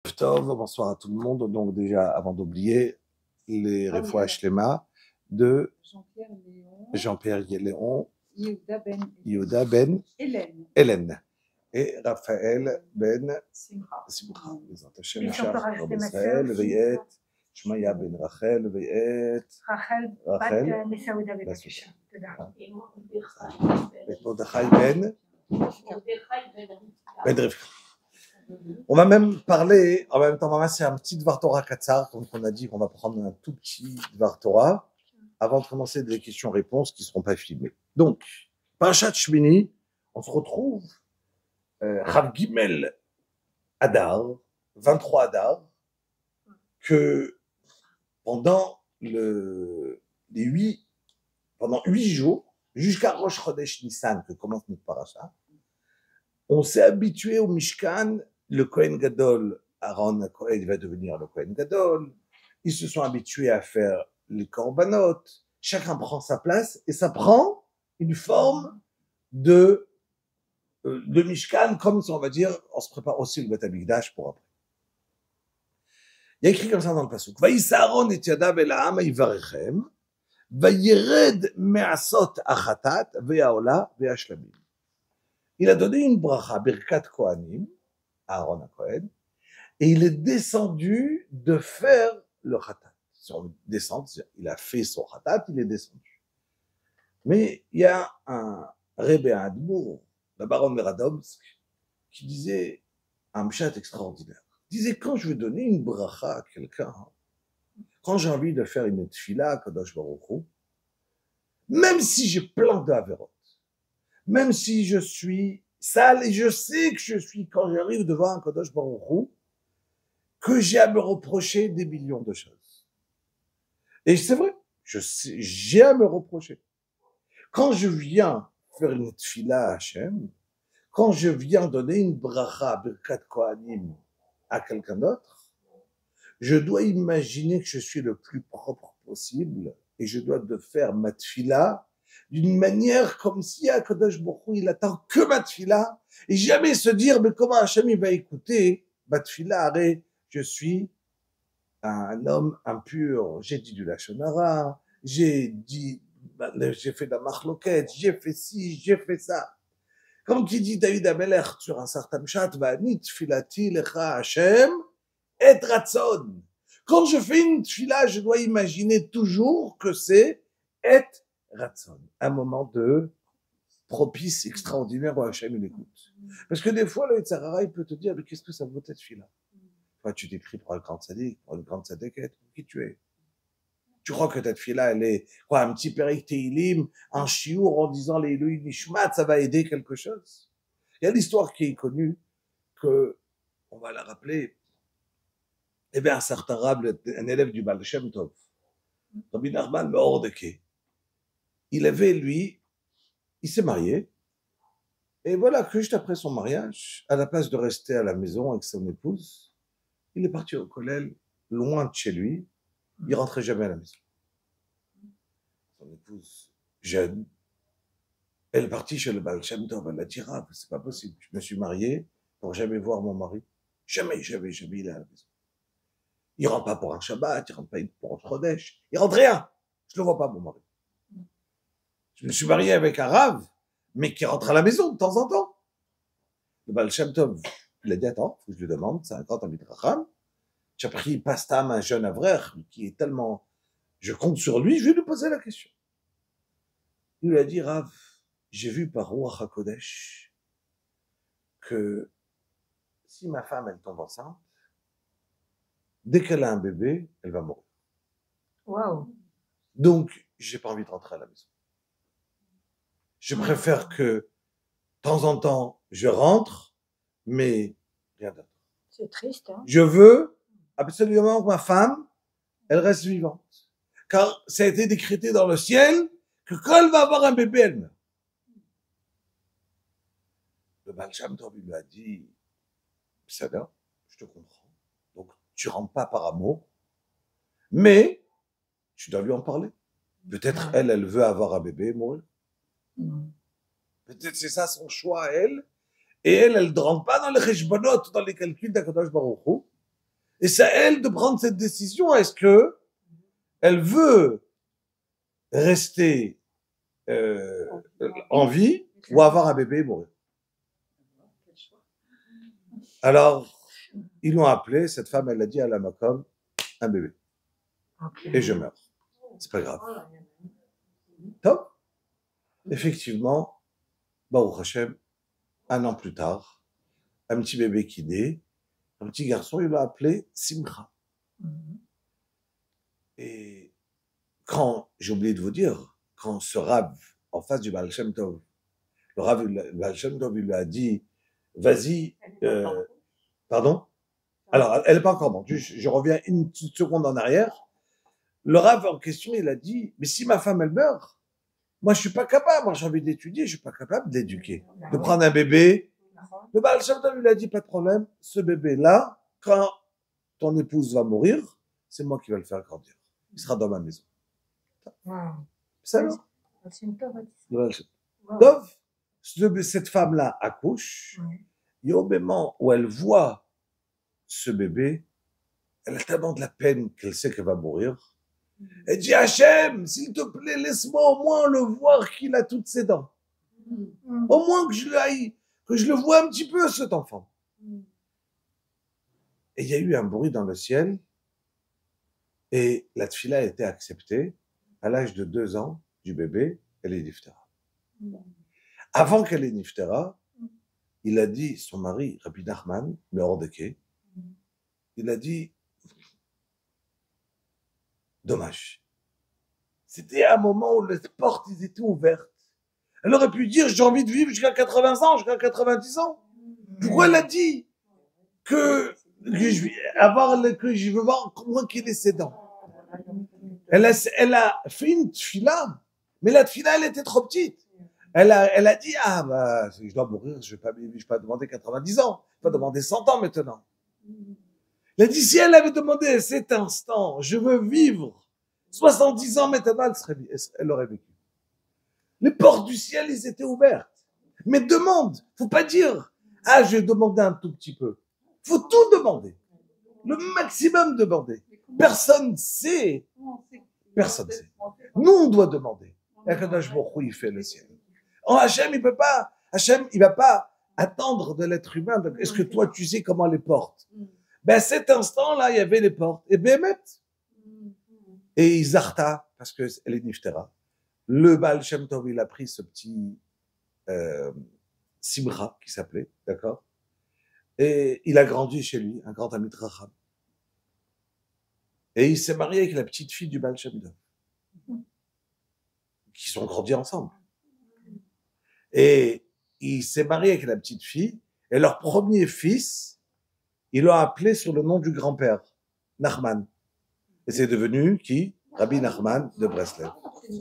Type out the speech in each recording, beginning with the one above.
Tov, bonsoir à tout le monde. Donc déjà, avant d'oublier, les Refoua Shlema de Jean-Pierre Léon, Yehuda Ben Hélène et Raphaël Ben Simcha. Bezrat Hashem, Yashar, Rabbi Israël, Veyet, Shmaya Ben Rachel, Veyet, Rachel, et Mordechai Ben Rivka. On va même parler, en même temps, c'est un petit Dvar Torah Katsar, comme on a dit qu'on va prendre un tout petit Dvar Torah, avant de commencer des questions-réponses qui ne seront pas filmées. Donc, Parashat Shmini, on se retrouve, Rav Gimel Adar, 23 Adar, que pendant pendant 8 jours, jusqu'à Rosh Chodesh Nissan, que commence notre parasha, on s'est habitué au Mishkan. Le Kohen Gadol, Aaron Kohen, va devenir le Kohen Gadol. Ils se sont habitués à faire les korbanot. Chacun prend sa place et ça prend une forme de Mishkan, comme si on va dire, on se prépare aussi le Beth Amikdash pour après. Il y a écrit comme ça dans le pasuk. Vayisa Aaron et yadav el ha'am yivarechem, vayired me'asot achatat ve'aola ve'ashlamim. Il a donné une bracha, Birkat Kohanim, Aaron à Cohen, et il est descendu de faire le khatat. Son descente, il a fait son khatat, il est descendu. Mais il y a un Rebbe Admour, la baronne de Radomsk, qui disait un mshat extraordinaire. Il disait, quand je veux donner une bracha à quelqu'un, quand j'ai envie de faire une tfila à Kadosh Baruch Hu, même si j'ai plein d'avérotes, même si je suis sale, et je sais que je suis, quand j'arrive devant un Kadosh Baruch Hu, que j'ai à me reprocher des millions de choses. Et c'est vrai, j'ai à me reprocher. Quand je viens faire une tfila à Hachem, quand je viens donner une bracha, Birkat Kohanim, à quelqu'un d'autre, je dois imaginer que je suis le plus propre possible et je dois de faire ma tfila d'une manière comme si Akadosh Baruch Hu, il attend que ma tfila et jamais se dire, mais comment Hachem il va écouter ma tfila, arrête, je suis un homme impur, j'ai dit du Lashon Hara, j'ai fait de la machloket, j'ai fait ci, j'ai fait ça. Comme qui dit David Amelech sur un certain chat, Va'ani tfilati lecha Hachem et ratzon. Quand je fais une tfila, je dois imaginer toujours que c'est et ratzon, un moment de propice extraordinaire où Hachem il écoute. Parce que des fois, le Yetzer Hara, il peut te dire, mais qu'est-ce que ça vaut cette tfila? Toi, tu t'écris pour un grand tzaddik, pour une grande tzaddiket, qui tu es? Tu crois que ta tfila, elle est, quoi, un petit Perek Tehilim, un chiour en disant les Elohim Nishmat, ça va aider quelque chose? Il y a l'histoire qui est connue, que, on va la rappeler, eh bien, un certain rab, un élève du Baal Shem Tov, Rabbi Nachman Meordeke, il avait, lui, il s'est marié, et voilà que juste après son mariage, à la place de rester à la maison avec son épouse, il est parti au kollel, loin de chez lui, il rentrait jamais à la maison. Son épouse, jeune, elle est partie chez le Baal Shem Tov, elle a dit, Rab, c'est pas possible, je me suis marié pour jamais voir mon mari. Jamais, il est à la maison. Il rentre pas pour un Shabbat, il rentre pas pour un Chodesh, il rentre rien. Je le vois pas, mon mari. Je me suis marié avec un Rav, mais qui rentre à la maison de temps en temps. Le Baal Shem Tov, il a dit, attends, faut que je lui demande, c'est un grand ami de Racham. J'ai pris Pastam, un jeune avraire, qui est tellement, je compte sur lui, je vais lui poser la question. Il lui a dit, Rav, j'ai vu par Ruach HaKodesh que si ma femme, elle tombe enceinte, dès qu'elle a un bébé, elle va mourir. Wow. Donc, j'ai pas envie de rentrer à la maison. Je préfère que, de temps en temps, je rentre, mais rien d'autre. C'est triste, hein? Je veux absolument que ma femme, elle reste vivante. Car ça a été décrété dans le ciel que quand elle va avoir un bébé, elle meurt. Le Baal Shem Tov lui a dit, ça va, je te comprends. Donc, tu rentres pas par amour, mais tu dois lui en parler. Peut-être elle veut avoir un bébé et mourir. Peut-être c'est ça son choix à elle. Et elle ne rentre pas dans les cheshbonot, dans les calculs d'Akadosh Baruch Hu. Et c'est à elle de prendre cette décision. Est-ce que elle veut rester en vie ou avoir un bébé et mourir? Alors, ils l'ont appelé, cette femme, elle a dit à la Macom, un bébé. Et je meurs. C'est pas grave. Top. Effectivement, Baruch Hashem, un an plus tard, un petit bébé qui naît, un petit garçon, il l'a appelé Simcha. Et quand, j'ai oublié de vous dire, quand ce Rav, en face du Baal Shem Tov, le Baal Shem Tov, il lui a dit, vas-y, pardon? Alors, elle n'est pas encore morte, je reviens une petite seconde en arrière. Le Rav en question, il a dit, mais si ma femme, elle meurt, moi, je suis pas capable, moi, j'ai envie d'étudier, je suis pas capable d'éduquer, de prendre un bébé. Le Baal Shem Tov, il a dit, pas de problème, ce bébé-là, quand ton épouse va mourir, c'est moi qui vais le faire grandir. Il sera dans ma maison. Ça, non? Donc, cette femme-là accouche, et au moment où elle voit ce bébé, elle a tellement de la peine qu'elle sait qu'elle va mourir. Elle dit, Hachem, s'il te plaît, laisse-moi au moins le voir qu'il a toutes ses dents. Au moins que je le vois un petit peu, cet enfant. Et il y a eu un bruit dans le ciel, et la tfila a été acceptée. À l'âge de 2 ans du bébé, elle est niftera. Avant qu'elle ait niftera, il a dit, son mari, Rabbi Nachman, le Hordeke, il a dit, dommage. C'était un moment où les portes ils étaient ouvertes. Elle aurait pu dire, j'ai envie de vivre jusqu'à 80 ans, jusqu'à 90 ans. Pourquoi elle a dit que je veux voir comment qu'il est ses dents? Elle a fait une tfila, mais la tfila, elle était trop petite. Elle a dit, ah, bah, si je dois mourir, je vais pas demander 90 ans. Je vais pas demander 100 ans maintenant. Elle a dit, si elle avait demandé à cet instant, je veux vivre 70 ans maintenant, elle aurait vécu. Les portes du ciel, elles étaient ouvertes. Mais demande. Faut pas dire, ah, je vais demander un tout petit peu. Faut tout demander. Le maximum demander. Personne sait. Personne sait. Nous, on doit demander. Akadosh Baruch Hu, il fait le ciel. Hachem, il va pas attendre de l'être humain. Est-ce que toi, tu sais comment les portes? Ben, à cet instant-là, il y avait les portes. Et Bémet. Et Izarta, parce qu'elle est Niftera. Le Baal Shem Tov, il a pris ce petit Simra, qui s'appelait, d'accord? Et il a grandi chez lui, un grand ami de Racham. Et il s'est marié avec la petite fille du Baal Shem Tov. Qui sont grandis ensemble. Et il s'est marié avec la petite fille, et leur premier fils, il l'a appelé sur le nom du grand-père, Nachman. Et c'est devenu qui? Rabbi Nachman de Breslev.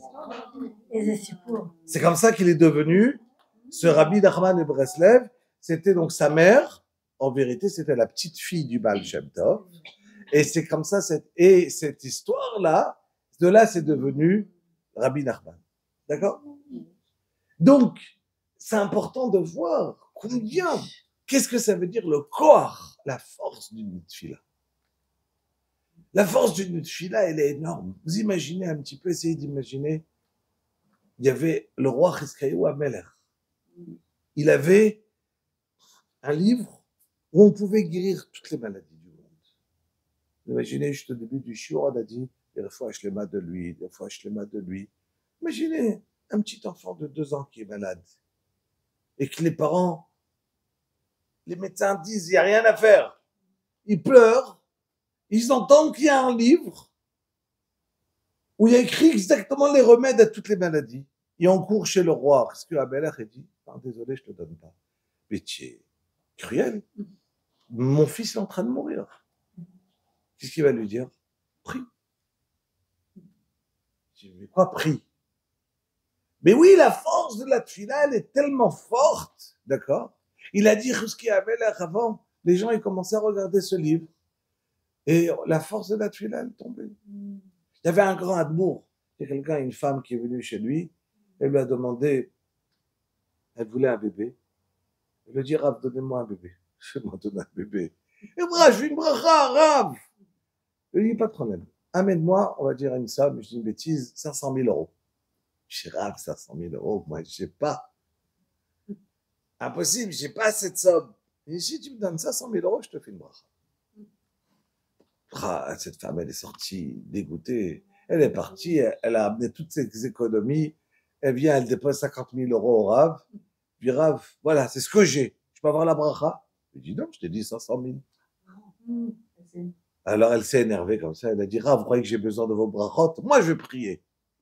C'est comme ça qu'il est devenu ce Rabbi Nachman de Breslev. C'était donc sa mère, en vérité, c'était la petite fille du Baal Shem Tov. Et c'est comme ça, cette histoire-là, de là, c'est devenu Rabbi Nachman. D'accord? Donc, c'est important de voir qu'est-ce que ça veut dire le koach, la force d'une tfila. La force d'une tfila, elle est énorme. Vous imaginez un petit peu, essayez d'imaginer, il y avait le roi Chizkiyahu Amelech. Il avait un livre où on pouvait guérir toutes les maladies du monde. Imaginez, juste au début du shiur, on a dit, des fois je les mets de lui, des fois je les mets de lui. Imaginez un petit enfant de 2 ans qui est malade et que les parents, les médecins disent, il n'y a rien à faire. Ils pleurent, ils entendent qu'il y a un livre où il y a écrit exactement les remèdes à toutes les maladies. Et on court chez le roi, parce que Amelech dit, désolé, je te donne pas. Mais tu es cruel. Mon fils est en train de mourir. Qu'est-ce qu'il va lui dire? Prie. Je dis, mais quoi, prie? Mais oui, la force de la tfila, elle est tellement forte, d'accord? Il a dit, Chizkiyahu Amelech avant, les gens, ils commençaient à regarder ce livre. Et la force de la tfila, elle est tombée. Il y avait un grand admour. Il y a quelqu'un, une femme qui est venue chez lui, elle lui a demandé, elle voulait un bébé. Elle lui a dit, Rav, donnez-moi un bébé. Fais-moi donner un bébé. Et voilà, je fais une bracha, Rav. Je lui dis, pas de problème. Amène-moi, on va dire une somme, je dis une bêtise, 500 000 euros. Je dis, Rav, 500 000 euros, moi, je sais pas. Impossible, j'ai pas cette somme. Et si tu me donnes 500 000 euros, je te fais une bracha. Cette femme, elle est sortie dégoûtée. Elle est partie, elle a amené toutes ses économies. Elle vient, elle dépose 50 000 euros au Rav. Puis Rav, voilà, c'est ce que j'ai. Je peux avoir la bracha? Je dis non, je t'ai dit 500 000. Alors elle s'est énervée comme ça. Elle a dit, Rav, vous croyez que j'ai besoin de vos brachot? Moi, je vais prier.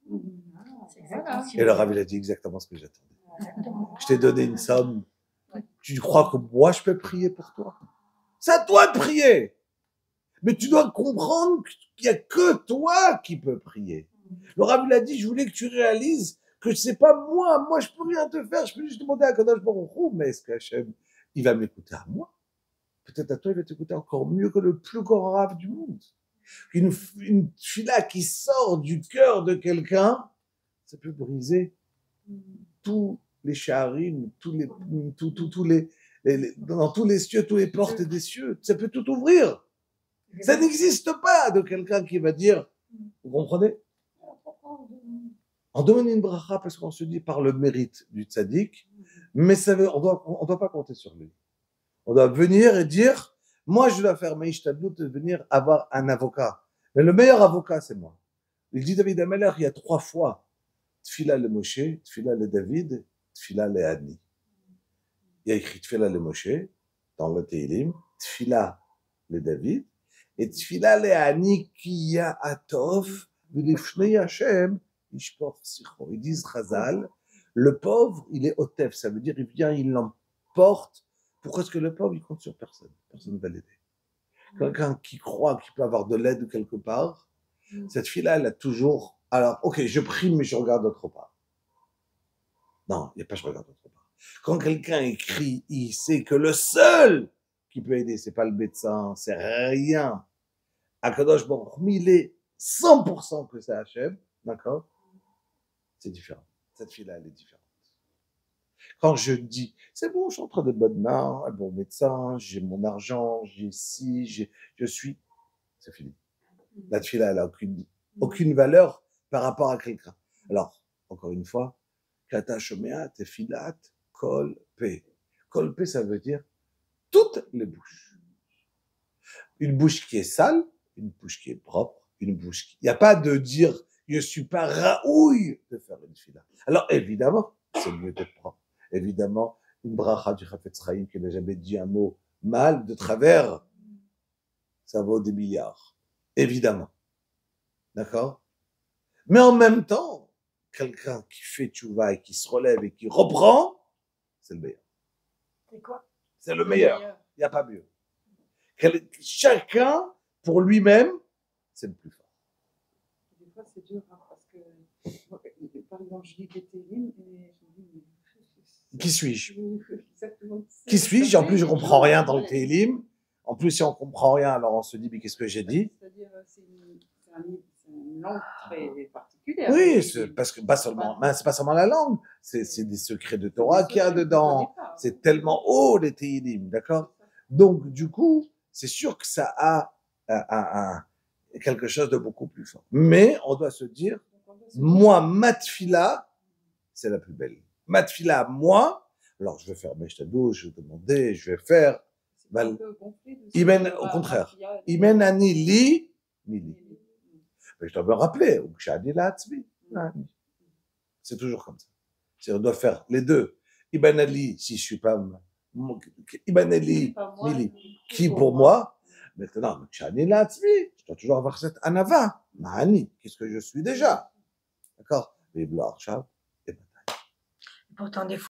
Et le Rav, il a dit exactement ce que j'attendais. Je t'ai donné une somme. Tu crois que moi, je peux prier pour toi? C'est à toi de prier. Mais tu dois comprendre qu'il n'y a que toi qui peux prier. Le Rav, il a dit, je voulais que tu réalises que c'est pas moi, je peux rien te faire, je peux juste demander à Kadosh Baruch Hu, mais est-ce qu'Hachem, il va m'écouter à moi? Peut-être à toi, il va t'écouter encore mieux que le plus grand Rav du monde. Une fila qui sort du cœur de quelqu'un, ça peut briser tous les shaharim, dans tous les cieux, tous les portes des cieux, ça peut tout ouvrir. Ça n'existe pas de quelqu'un qui va dire, vous comprenez? On demande une bracha parce qu'on se dit par le mérite du tzaddik, mais on doit pas compter sur lui. On doit venir et dire, moi je dois faire maïshtadlut de venir avoir un avocat. Mais le meilleur avocat, c'est moi. Il dit David Ameler, il y a 3 fois, Tfila le Moshe, Tfila le David, Tfila le Ani. Il y a écrit Tfila le Moshe, dans le Teilim, Tfila le David, et Tfila le Ani qui ya atov, v'lifnei Hashem, ils disent Chazal, le pauvre, il est otef, ça veut dire il vient, il l'emporte. Pourquoi est-ce que le pauvre, il compte sur personne? Personne ne va l'aider. Quelqu'un qui croit qu'il peut avoir de l'aide quelque part, cette fille-là, elle a toujours, alors, ok, je prie, mais je regarde d'autre part. Non, il n'y a pas je regarde d'autre part. Quand quelqu'un écrit, il sait que le seul qui peut aider, c'est pas le médecin, c'est rien. Akadosh Baruch Hu, il est 100% que c'est Hachem, d'accord? C'est différent. Cette fille-là, elle est différente. Quand je dis, c'est bon, je suis entre de bonnes mains, un bon médecin, j'ai mon argent, j'ai ci, je suis, c'est fini. La fille-là, elle a aucune valeur par rapport à quelqu'un. Alors, encore une fois, kata shomea tefilat kol pe. Kol pe, ça veut dire toutes les bouches. Une bouche qui est sale, une bouche qui est propre, une bouche qui... Il n'y a pas de dire, je suis pas raouille de faire une fila. Alors, évidemment, c'est mieux d'être propre. Évidemment, une bracha du Chafetz Chaim qui n'a jamais dit un mot mal de travers, ça vaut des milliards. Évidemment. D'accord? Mais en même temps, quelqu'un qui fait tchouva et qui se relève et qui reprend, c'est le meilleur. C'est quoi? C'est le meilleur. Il n'y a pas mieux. Chacun, pour lui-même, c'est le plus fort. Des fois, c'est dur, hein, parce que, par exemple, je lis des télim et je me dis, qui suis-je? Exactement. Qui suis-je? En plus, je comprends rien dans le télim. En plus, si on comprend rien, alors on se dit, mais qu'est-ce que j'ai dit? C'est-à-dire, c'est une langue très particulière. Oui, parce que pas seulement, c'est pas seulement la langue, c'est des secrets de Torah qu'il y a dedans. C'est tellement haut, les télim, d'accord? Donc, du coup, c'est sûr que ça a quelque chose de beaucoup plus fort. Mais on doit se dire, moi, ma tfila, c'est la plus belle. Ma tfila, moi, alors je vais faire Meshtadou, je vais demander, je vais faire. Imen, au contraire. Imen ani li, mili. Mais je dois me rappeler, c'est toujours comme ça. On doit faire les deux. Iben ali, si je suis pas. Iben ali, mili. Qui pour moi? Maintenant, je dois toujours avoir cette anava. Ma'ani, qu'est-ce que je suis déjà? D'accord? Et pourtant, des fois,